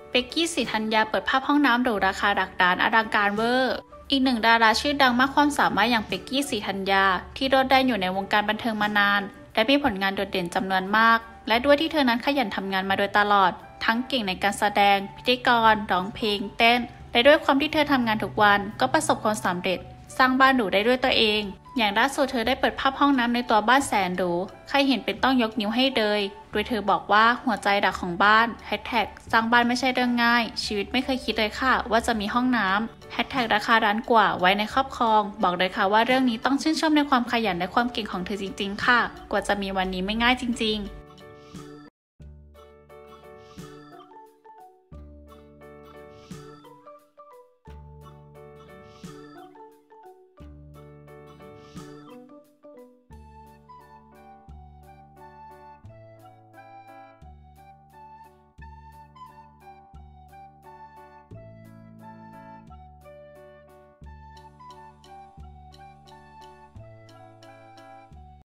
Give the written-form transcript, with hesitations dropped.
เบกกี้ ศรีธัญญาเปิดภาพห้องน้ำหรูราคาหลักล้านอลังการเวอร์อีกหนึ่งดาราชื่อดังมากความสามารถอย่างเบกกี้ ศรีธัญญาที่โดดเด่นอยู่ในวงการบันเทิงมานานและมีผลงานโดดเด่นจำนวนมากและด้วยที่เธอนั้นขยันทำงานมาโดยตลอดทั้งเก่งในการแสดงพิธีกรร้องเพลงเต้นและด้วยความที่เธอทำงานทุกวันก็ประสบความสำเร็จสร้างบ้านหรูได้ด้วยตัวเองอย่างล่าสุดเธอได้เปิดภาพห้องน้ำในตัวบ้านแสนหรูใครเห็นเป็นต้องยกนิ้วให้เลยโดยเธอบอกว่าหัวใจหลักของบ้านแฮชแท็กสร้างบ้านไม่ใช่เรื่องง่ายชีวิตไม่เคยคิดเลยค่ะว่าจะมีห้องน้ำแฮชแท็กราคาล้านกว่าไว้ในครอบครองบอกเลยค่ะว่าเรื่องนี้ต้องชื่นชมในความขยันและความเก่งของเธอจริงๆค่ะกว่าจะมีวันนี้ไม่ง่ายจริงๆ